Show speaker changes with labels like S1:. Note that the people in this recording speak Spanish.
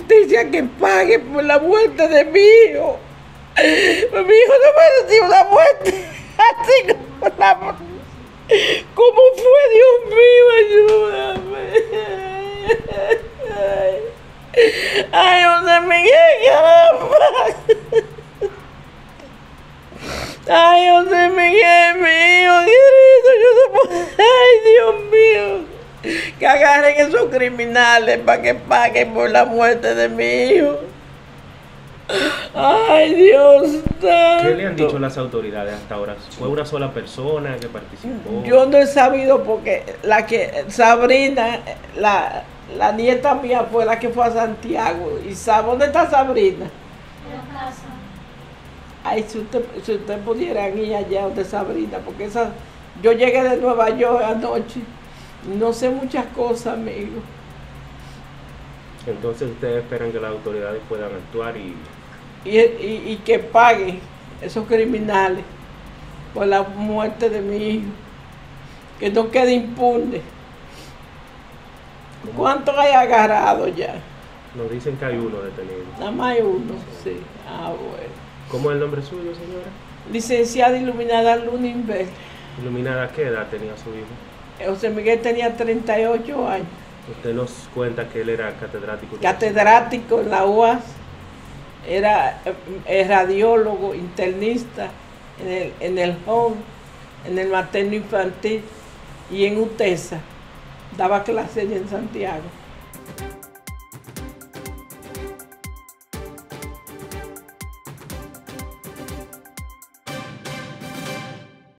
S1: justicia que pague por la muerte de mi hijo. Mi hijo no mereció una muerte así como la muerte. ¿Cómo fue, Dios mío? Ayúdame. Ay, José Miguel, caramba. Ay, José Miguel, mi hijo, querido, yo no puedo. Ay, Dios mío. Que agarren esos criminales para que paguen por la muerte de mi hijo. Ay, Dios santo.
S2: ¿Qué le han dicho las autoridades hasta ahora? ¿Fue una sola persona que participó?
S1: Yo no he sabido porque Sabrina, la nieta mía fue la que fue a Santiago. ¿Y sabe dónde está Sabrina?
S3: En la casa.
S1: Ay, si usted pudiera ir allá donde Sabrina, porque yo llegué de Nueva York anoche. No sé muchas cosas, amigo.
S2: Entonces ustedes esperan que las autoridades puedan actuar
S1: Y que paguen esos criminales por la muerte de mi hijo. Que no quede impune. ¿Cuántos hay agarrados ya?
S2: nos dicen que hay uno detenido.
S1: Nada más hay uno, sí. Ah, bueno.
S2: ¿Cómo es el nombre suyo, señora?
S1: Licenciada Iluminada Luninberg.
S2: ¿Iluminada qué edad tenía su hijo?
S1: José Miguel tenía 38 años.
S2: Usted nos cuenta que él era catedrático.
S1: Catedrático en la UAS. Era radiólogo, internista en el home, en el materno infantil y en UTESA. Daba clases en Santiago.